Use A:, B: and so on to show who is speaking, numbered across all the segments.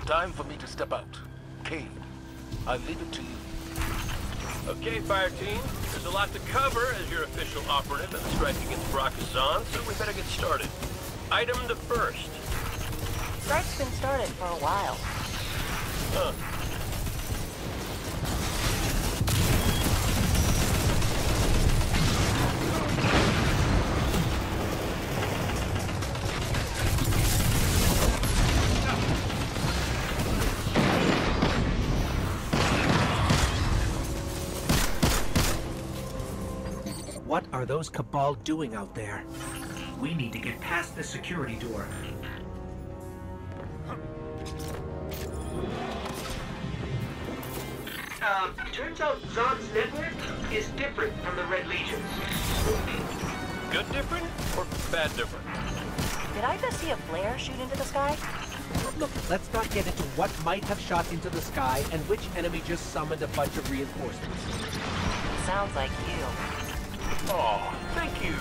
A: Time for me to step out. Cade, I leave it to you.
B: Okay, fire team. There's a lot to cover as your official operative in the strike against Brachazan, so we better get started. Item the first.
C: Strike's been started for a while.
B: Huh.
D: What are those Cabal doing out there?
E: We need to get past the security door.
F: Turns out Zahn's network is different from the Red Legion's.
B: Good different or bad different?
C: Did I just see a flare shoot into the sky?
D: Look, let's not get into what might have shot into the sky and which enemy just summoned a bunch of reinforcements.
C: Sounds like you.
B: Oh, thank you.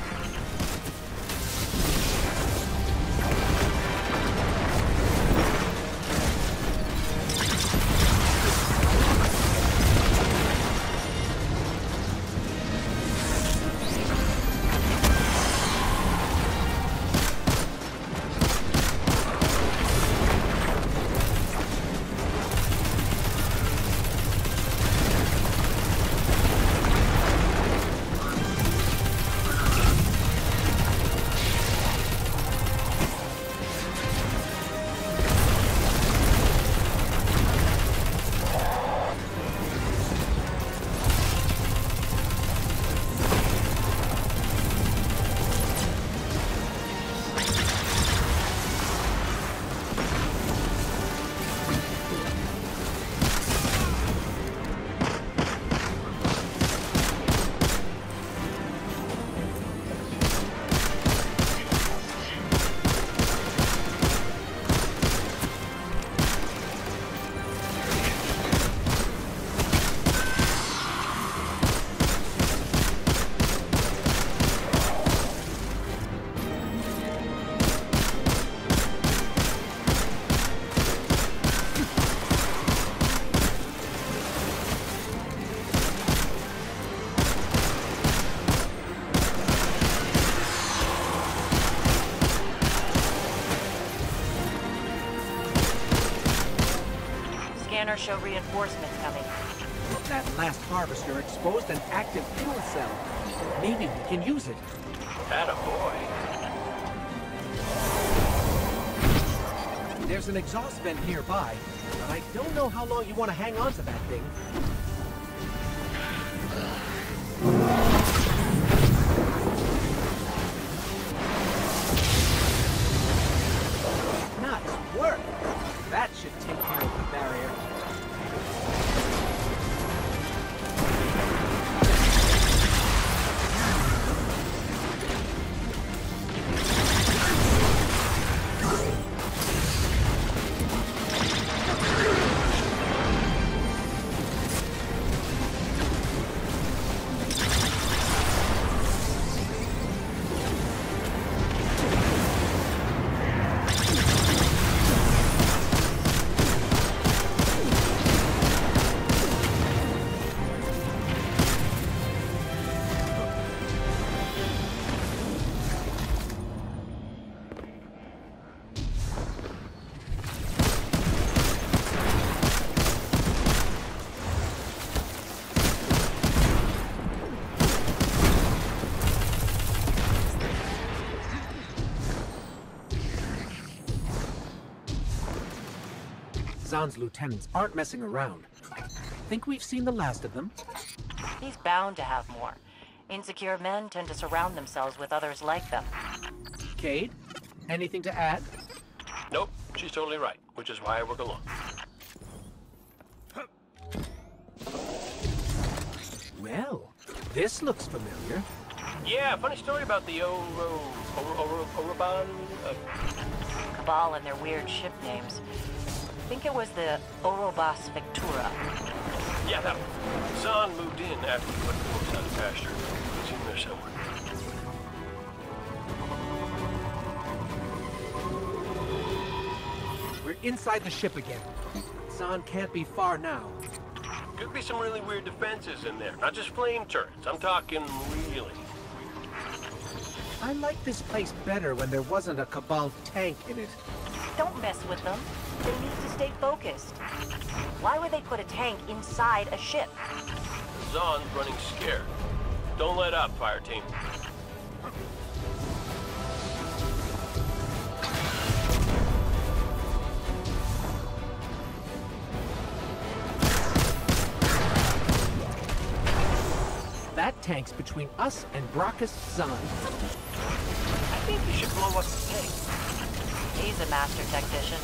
C: Scanners show reinforcements coming.
D: That last harvester exposed an active fuel cell. Maybe we can use it.
B: Attaboy.
D: There's an exhaust vent nearby, but I don't know how long you want to hang on to that thing. Nice work! That should take care of the barrier. Zahn's lieutenants aren't messing around. Think we've seen the last of them?
C: He's bound to have more. Insecure men tend to surround themselves with others like them.
D: Cade, anything to add?
B: Nope, she's totally right, which is why I work alone.
D: Well, this looks familiar.
B: Yeah, funny story about the Oroban.
C: Cabal and their weird ship names. I think it was the Orobas Victura.
B: Yeah, that one. Zahn moved in after we put the horse out of pasture. He's in there somewhere.
D: We're inside the ship again. Zahn can't be far now.
B: Could be some really weird defenses in there. Not just flame turrets. I'm talking really.
D: I like this place better when there wasn't a Cabal tank in it.
C: Don't mess with them. They need to stay focused. Why would they put a tank inside a ship?
B: Zahn's running scared. Don't let up, fire team.
D: That tank's between us and Bracus Zahn.
B: I think you should blow up the tank.
C: He's a master technician.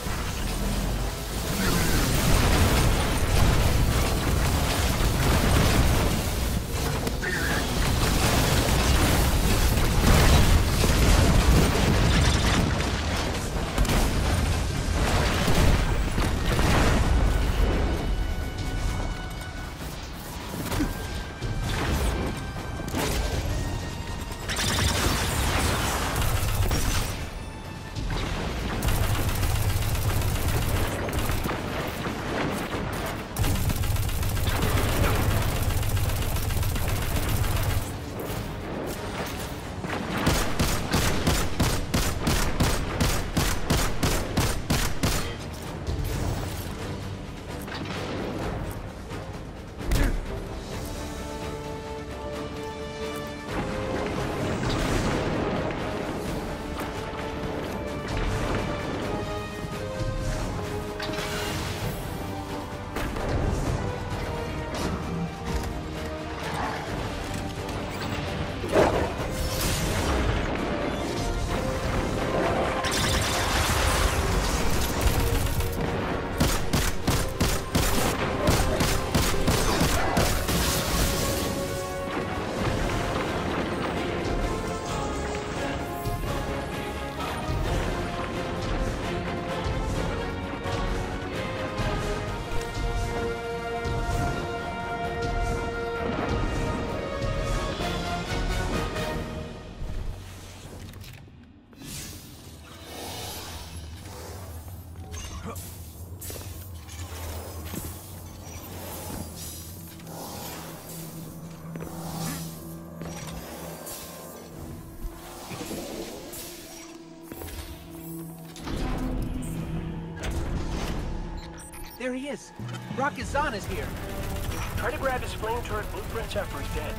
D: There he is. Bracus Zahn is here.
B: Try to grab his flame turret blueprints after he's dead.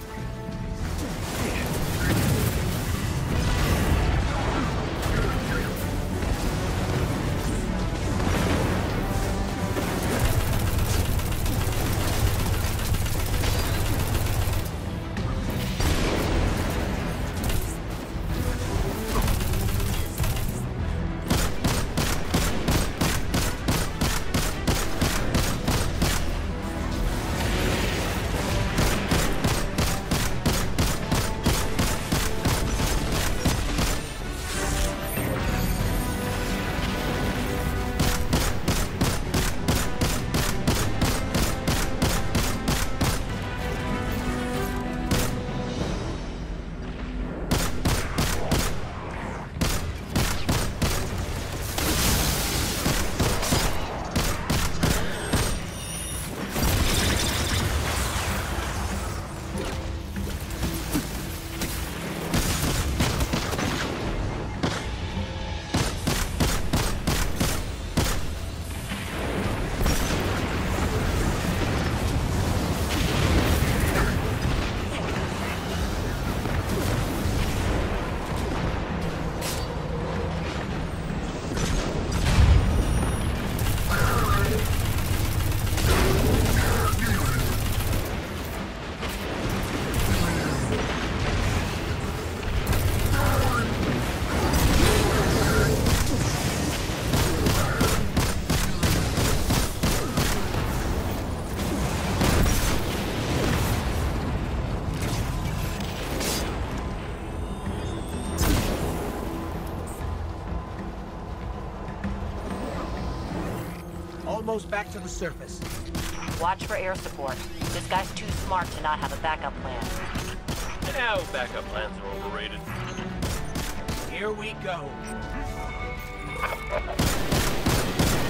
D: Almost back to the surface.
C: Watch for air support. This guy's too smart to not have a backup plan.
B: Now, backup plans are overrated.
D: Here we go.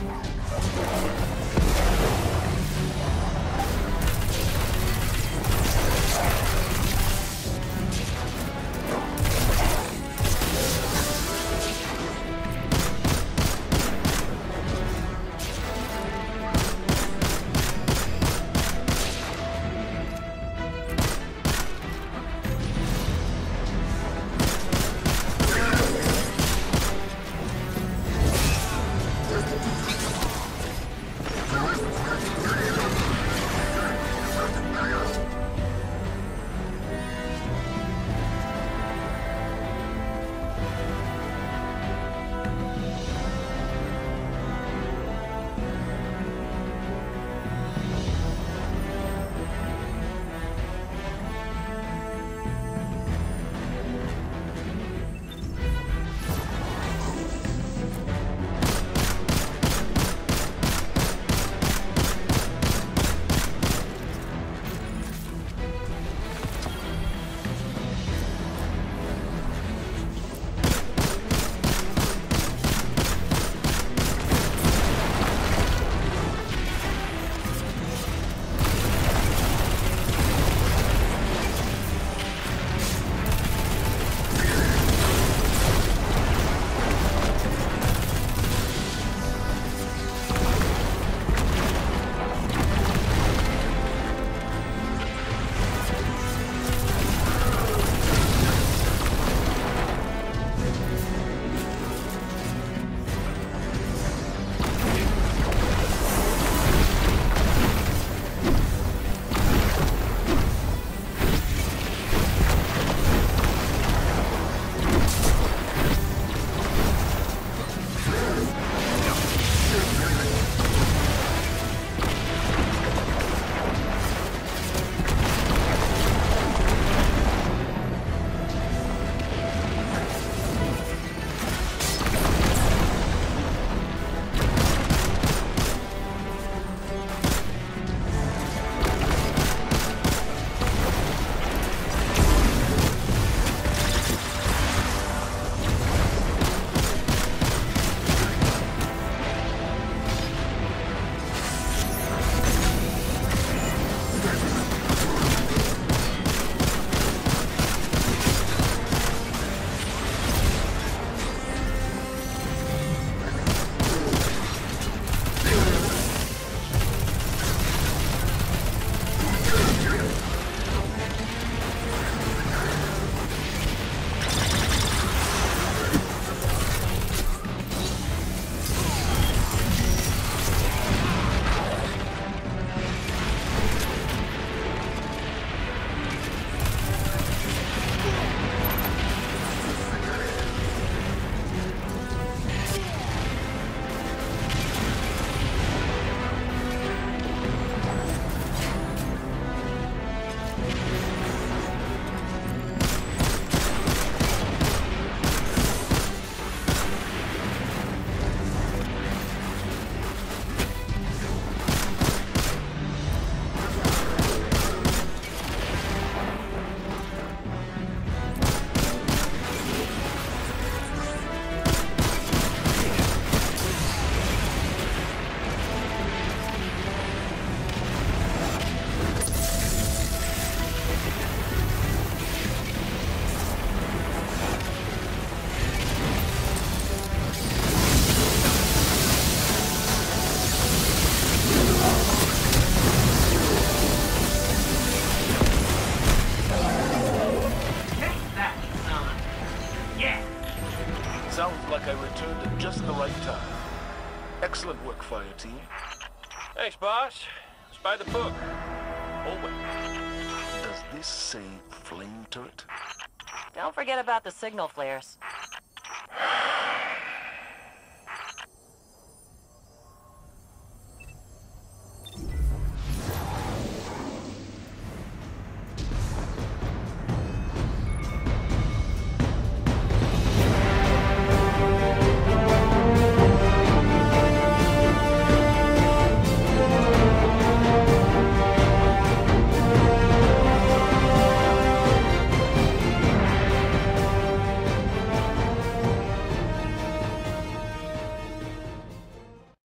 A: Excellent work, fire team.
B: Thanks, boss. It's by the book.
A: Oh, wait. Does this say flame turret?
C: Don't forget about the signal flares.